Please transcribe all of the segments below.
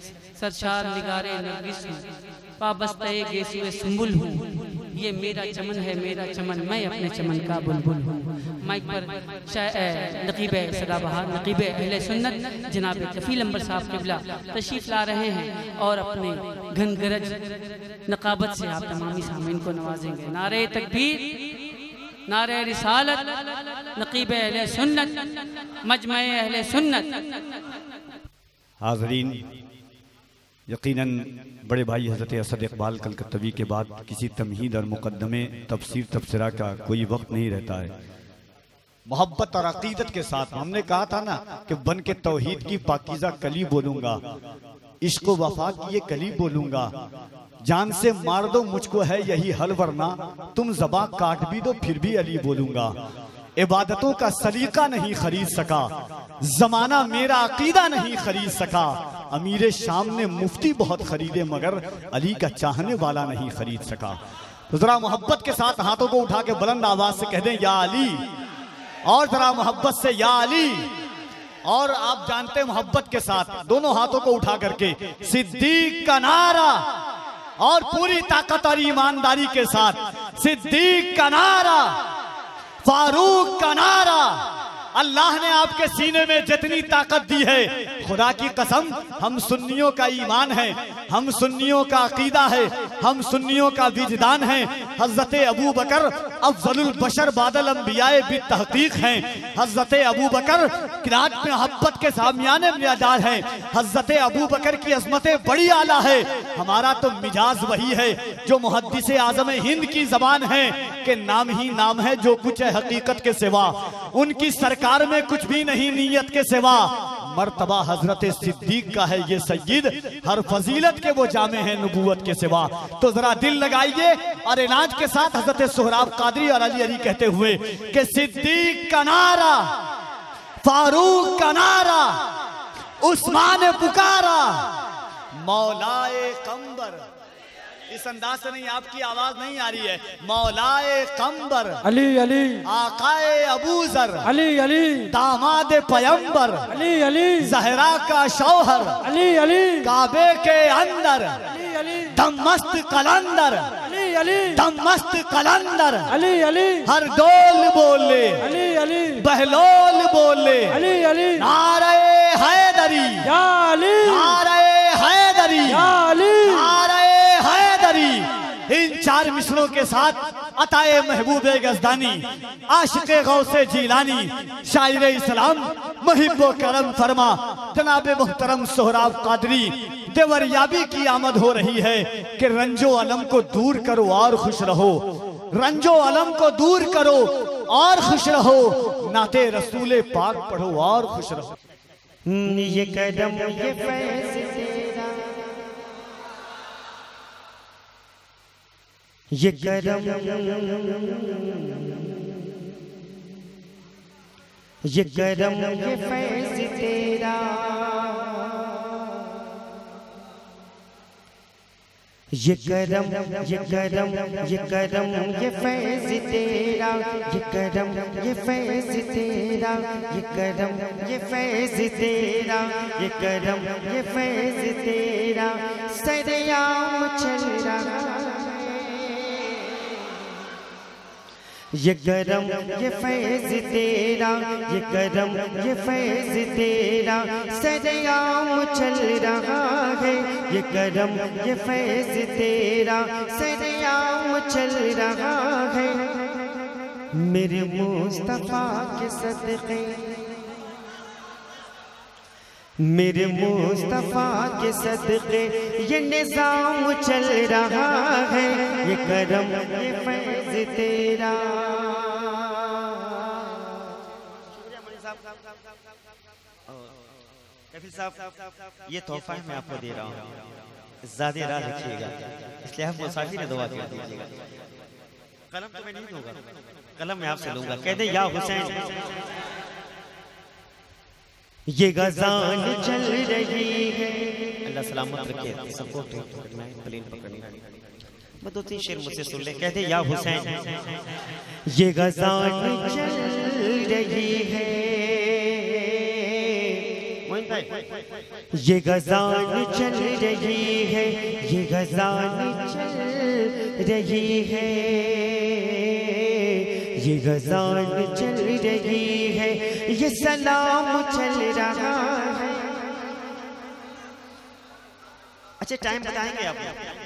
सरशार निगारे नरगिस हूँ, पाबस्ते गेसुए सुंबुल हूँ। ये मेरा चमन है मेरा चमन, मैं अपने चमन का बुलबुल हूँ। माइक पर नकीब सदाबहार नकीब अहले सुन्नत जनाब कफील अंबर साहब क़िबला तशरीफ़ ला रहे हैं और अपने घनगरज नकाबत से आप तमामी सामीन को नवाजेंगे। नारे तकबीर, नारे रिसालत, नकीब अहले सुन्नत, मजमे अहले सुन्नत। हाज़रीन, यकीनन बड़े भाई हज़रत असद इकबाल कलकत्तवी के बाद किसी तमहीद और मुकद्दमे तफसीर तबसरा का कोई वक्त नहीं रहता है। मोहब्बत और अकीदत के साथ हमने कहा था ना कि बन के तौहीद की पाकीज़ा कली बोलूंगा, इश्क व वफा की ये कली बोलूंगा। जान से मार दो मुझको है यही हल, वरना तुम ज़बां काट भी दो फिर भी अली बोलूंगा। इबादतों का सलीका नहीं खरीद सका जमाना, मेरा अकीदा नहीं खरीद सका। अमीर शाम ने मुफ्ती बहुत खरीदे मगर अली का चाहने वाला नहीं खरीद सका। तो जरा मोहब्बत के साथ हाथों को उठा के बुलंद आवाज से कह दें या अली, और जरा मोहब्बत से या अली। और आप जानते हैं मोहब्बत के साथ दोनों हाथों को उठा करके सिद्दीक का नारा, और पूरी ताकत और ईमानदारी के साथ सिद्दीक का नारा, फारूक का नारा। अल्लाह ने आपके सीने में जितनी ताकत दी है, खुदा की कसम हम सुन्नियों का ईमान है, हम सुन्नियों का अकीदा है, हम सुन्नियों का विजदान है। हजरत अबू बकर अफजलुल बशर बादल अंबियाए भी तहकीक हैं। हजरत अबू बकर किरात में मोहब्बत के सामियाने में अदार हैं। हजरत अबू बकर की अजमतें बड़ी आला है। हमारा तो मिजाज वही है जो मुहद्दिस आज़म हिंद की जबान है कि नाम ही नाम है जो कुछ है हकीकत के सिवा, उनकी सरकार में कुछ भी नहीं नीयत के सिवा। मर्तबा हजरत सिद्दीक का है ये सय्यद, हर फजीलत के वो जामे हैं नबूवत के सिवा। तो जरा दिल लगाइए और इनाज के साथ हजरत सोहराब कादरी और अली अली कहते हुए कि सिद्दीक का नारा, फारूक का नारा, उस्मान ने पुकारा, मौलाए कंबर। इस अंदाज से नहीं, आपकी आवाज नहीं आ रही है। मौलाए कंबर अली अली, आकाए अबूजर अली अली, दामाद पैगंबर अली अली, जहरा का शौहर अली अली, काबे के अंदर अली अली, दम मस्त कलंदर, अली अली, दम मस्त कलंदर। अली अली, हर डोल बोले अली अली, बहलोल बोले अली अली, नारे हैदरी, या अली, नारे हैदरी, या अली, नारे हैदरी। इन चार मिसरों के साथ अताए महबूबे गजदानी, आशिक़े गौसे जीलानी, शायरे इस्लाम मुहिब्बो करम फरमा जनाबे मुहतरम सोहराब कादरी। देवरियाबी की आमद हो रही है कि रंजो अलम को दूर करो और खुश रहो, रंजो अलम को दूर करो और खुश रहो, नाते रसूले पाक पढ़ो और खुश रहो। ये कदम ये फैज़ तेरा, ये कदम ये कदम ये फैज़ तेरा, ये कदम ये कदम ये कदम ये फैज़ तेरा, ये कदम ये फैज़ तेरा, ये कदम ये फैज़ तेरा, ये कदम ये फैज़ तेरा। सरेआम चल रहा ये करम ये फैज़ तेरा, ये करम ये फैज़ तेरा। सरेआम चल रहा है ये करम ये फैज़ तेरा, सरेआम चल रहा है। मेरे मुस्तफ़ा के सदक़े, मेरे मुस्तफ़ा के सदक़े ये निज़ाम चल रहा है, ये करम ये फैज़ तेरा। कफील साहब, ये तोहफा है मैं आपको दे रहा हूँ, ज़्यादा राह रखिएगा, इसलिए आप मुसाफिर ने दुआ कर दीजिएगा। कलम तो मैं नहीं दूंगा, कलम मैं आपसे लूंगा। कह दे या हुसैन। ये गज़ाल चल रही है, अल्लाह सलामत रखे, सबको पकड़ना है, प्लेन पकड़नी है। मैं दो तीन शेर मुझसे सुन ले। कह दे या हुसैन। ये गज़ाल चल रही है, ये गजान चल रही है, ये गजान चल रही है, ये गजान चल रही है, ये सलाम चल रहा है। अच्छा टाइम बताएंगे आप?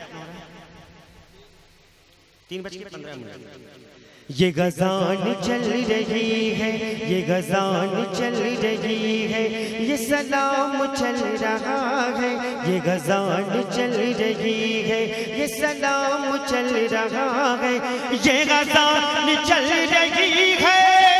3:15। ये गजान चल रही है, ये गजान चल रही है, ये सलाम चल रहा है, ये गजान चल रही है, ये सलाम चल रहा है, ये गजान चल रही है।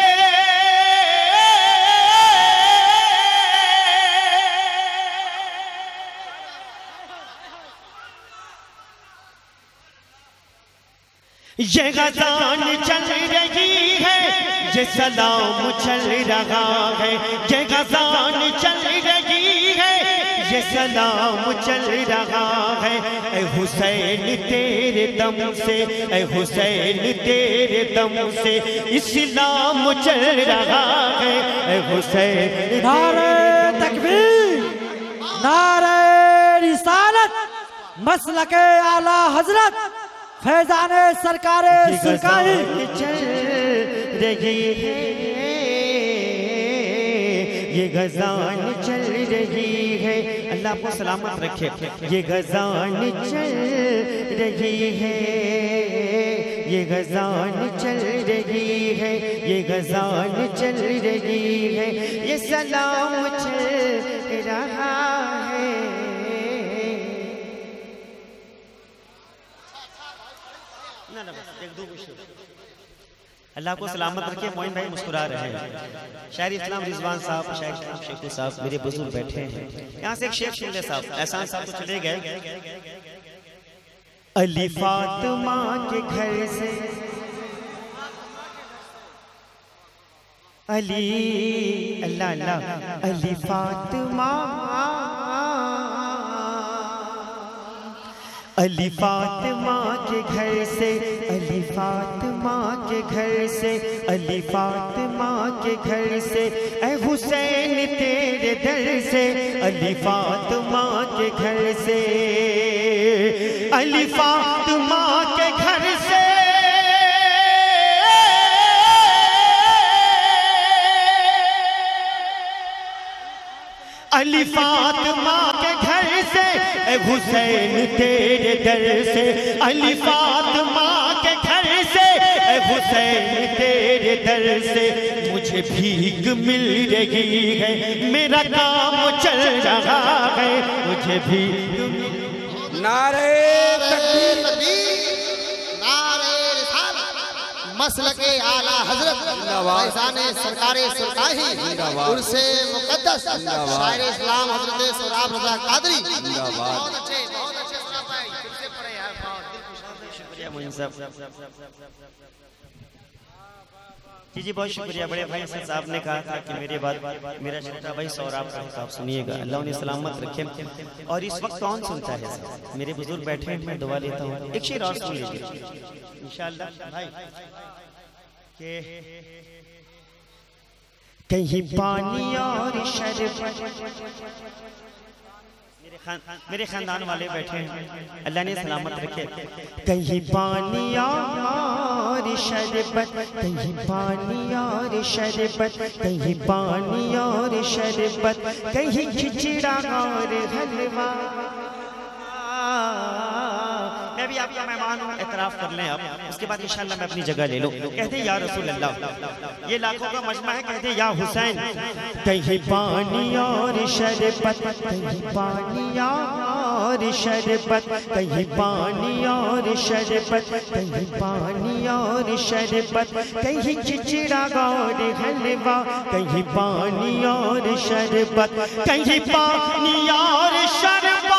ये गजान चल रही है, ये सलाम चल रहा है, ये गजान चल रही है, ये सलाम चल रहा है। ऐ हुसैन तेरे दम से, ऐ हुसैन तेरे दम से इस्लाम चल रहा है। ऐ हुसैन नारे तकबीर, नारे रिसालत, मसलके आला हजरत फैजाने सरकारे सरकारी चल रही है, ये गजान चल रही है। अल्लाह को सलामत रखे। ये गजान चल रही है, ये गजान चल रही है, ये गजान चल रही है, ये सलाम चल रहा है। अल्लाह को सलामत रखे। मोइन भाई मुस्कुरा रहे हैं। शायर इस्लाम रिजवान साहब, शायर इस्लाम शेखू साहब मेरे बुजुर्ग बैठे हैं। यहाँ से एक शेख सुन ले साहब, एहसान साहब तो चले गए। अली फातिमा के घर से, अली अल्लाह अल्लाह, अली फातिमा, अली फातिमा के घर से, अली फातिमा के घर से, अली फातिमा के घर से, ऐ हुसैन तेरे दर से, अली फातिमा के घर से, अली फातिमा के घर से, अली फातिमा के घर से, ऐ हुसैन तेरे दर से, अली फातिमा के घर से, ऐ हुसैन तेरे दर से मुझे भीख मिल रही है, मेरा काम चल रहा है, मुझे भीख। नारे तकबीर, नारे रिसालत, मसलके आला हजरत फैजाने सरकारे सरकाही उर्से मुकद्दस शायर इस्लाम हजरत सोराब रजा कादरी। बहुत अच्छे सोराब भाई, फिर से पढ़े यार, दिल खुश हो गया। शुक्रिया मोइन साहब। जी बहुत शुक्रिया। बड़े भाई साहब ने कहा था कि मेरे बाद मेरा छोटा भाई सौराब साहब सुनिएगा, अल्लाह उन्हें सलामत रखे। और इस वक्त कौन सुनता है साहब? मेरे बुजुर्ग बैठे हैं, मैं दुआ लेता हूँ। एक शेर और सुन लीजिए इंशाअल्लाह भाई। कहीं पानी और शरबत, मेरे खानदान वाले बैठे हैं, अल्लाह ने सलामत रखे। कहीं पानी और शरबत, कहीं पानी और शरबत, कहीं पानी और शरबत, कहीं खिचड़ा और हलवा। मैं भी आपका मेहमान हूँ, एतराफ कर लें आप, उसके बाद इंशाल्लाह मैं अपनी जगह ले लूँ। कहते या रसूल अल्लाह, ये लाखों का मजमा है, कहते या हुसैन। कहीं पानी और शरबत, कहीं पानी और शरबत, कहीं पानी और शरबत, कहीं पानी और शरबत, कहीं खिचड़ा और हलवा, कहीं पानी और शरबत, कहीं पानी और शरबत,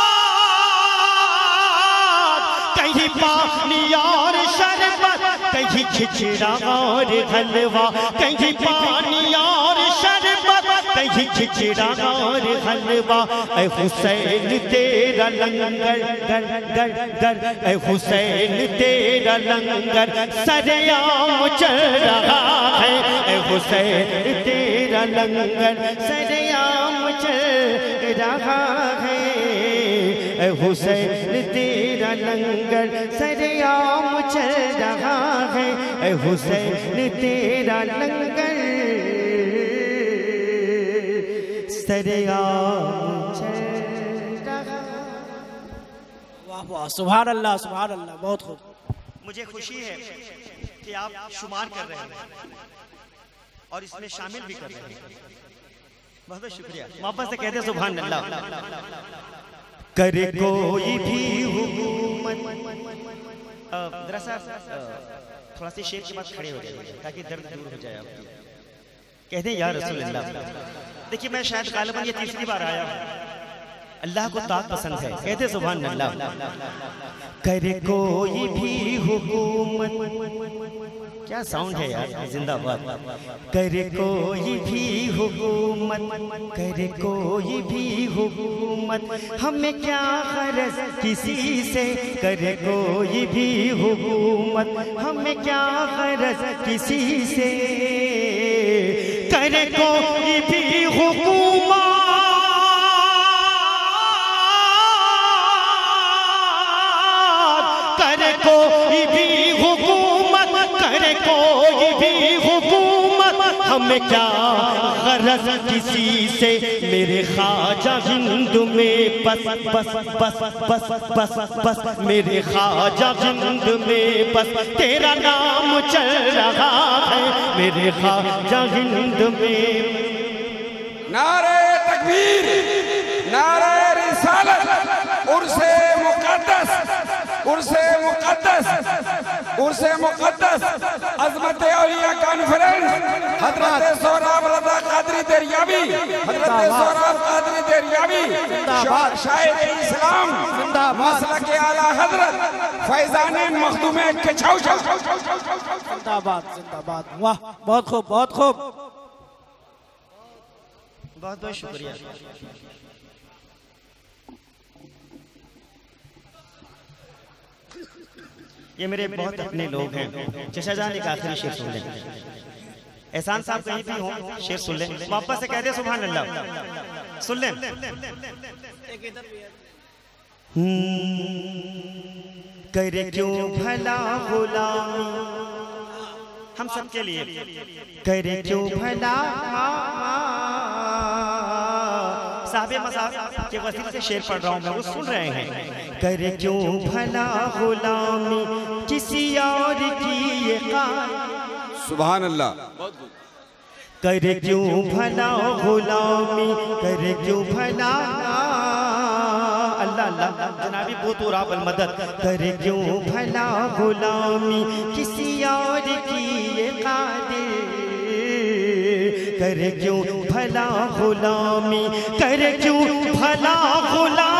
कहीं पानी और शरबत, कहीं कहीं खिचड़ा और हलवा, कहीं पानी और शरबत, कहीं खिचड़ा और हलवा। ऐ हुसैन तेरा लंगर गर गर गर, ऐ हुसैन तेरा लंगर सरेआम चल रहा है। ऐ हुसैन तेरा लंगर सरेआम चल रहा है। ऐ हुसैन तेरा लंगर सरेआम चल रहा है। ऐ हुसैन तेरा लंगर सरेआम चल रहा। वाह वाह, सुभान अल्लाह सुभान अल्लाह, बहुत खूब। मुझे खुशी है कि आप शुमार कर रहे हैं और इसमें शामिल भी कर रहे हैं। बहुत बहुत शुक्रिया। वापस से कहते हैं सुभान अल्लाह। करे कोई भी हुकूमत, जरा सा थोड़ा सी शेर के बाद खड़े हो जाइए ताकि दर्द दूर हो जाए आपकी। कहते हैं या रसूल अल्लाह। देखिए मैं शायद गालिबन ये तीसरी बार आया हूँ। अल्लाह को ताक पसंद है, कहते सुभान अल्लाह। करे कोई भी हुकूमत, क्या साउंड है यार, जिंदाबाद। करे कोई भी हुकूमत, करे कोई भी हुकूमत, हमें क्या गरज किसी से। करे कोई भी हुकूमत, हमें क्या गरज किसी से। करे कोई भी हुकूमत, करे कोई भी हुकूमत, करे कोई भी हुकूमत, हमें क्या गरज किसी से। मेरे ख्वाजा हिंद में बस बस बस बस बस बस, मेरे ख्वाजा हिंद में बस तेरा नाम चल रहा है। मेरे ख्वाजा हिंद में। नारे तकबीर, नारे रिसालत, उर्से मुक़द्दस, उर्से मुक़द्दस, उर्से मुक़द्दस, अज़मत औलिया कॉन्फ्रेंस, हज़रत सोहराब रज़ा क़ादरी दरियावी, हज़रत सोहराब क़ादरी दरियावी, शायर इस्लाम, मसलक आला हज़रत फैज़ान मखदूम कछाऊ। जिंदाबाद जिंदाबाद, वाह बहुत खूब बहुत खूब। बहुत बहुत शुक्रिया। ये मेरे बहुत अपने लोग हैं। चचा जान एक आखिरी शेर सुन लें। एहसान साहब कहीं भी हो, शेर सुन लें। वापस से कहते सुभान अल्लाह, सुन लें। करे क्यों भला गुलामी, हम सबके लिए करे क्यों भला। साहबे मज़ाक के वसीले से शेर पढ़ रहा हूँ मैं, वो सुन रहे हैं। करे क्यों भला गुलामी किसी और की ये क़ाल। सुभान अल्लाह। करे क्यों भला गुलामी, करे क्यों भला। अल्लाह अल्लाह जनाबी बुतुराब अल मदद। करे क्यों भला गुलामी किसी और की ये कादिर। करे क्यों भला गुलामी, करे क्यों भला गुलाम।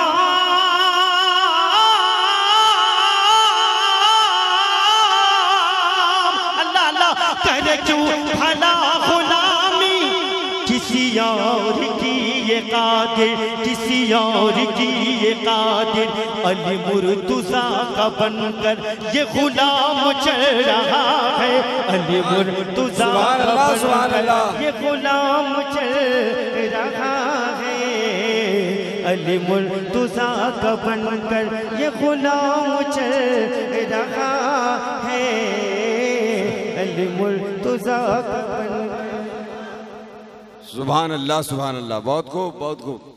अल्लाह अल्लाह करे क्यों भला गुलामी किसी और की ये कादिर, किसी और की ये कादिर। अली मुर्तुज़ा का बनकर ये गुलाम चल रहा है। अली मुर्तुज़ा का बनकर ये गुलाम चल रहा है। अली मुर्तुज़ा का बनकर ये गुलाम चल रहा है। अली मुर्तुज़ा का बनकर। सुभान अल्लाह सुभान अल्लाह, बहुत खूब बहुत खूब।